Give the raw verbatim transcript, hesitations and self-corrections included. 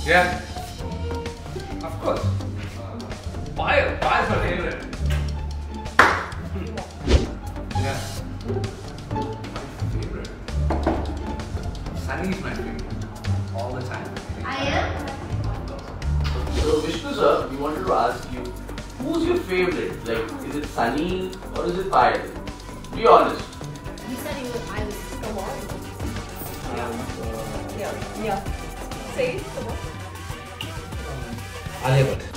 Yeah. Of course. Uh, Payal. Payal's my favorite. Yeah. My favorite. Sunny is my favorite. All the time. I am. So Vishnu sir, we wanted to ask you, who's your favorite? Like, is it Sunny or is it Payal? Be honest. You said he was. I was. Come on. Um, Yeah. Yeah. Say it. Come on. Alia Bhatt.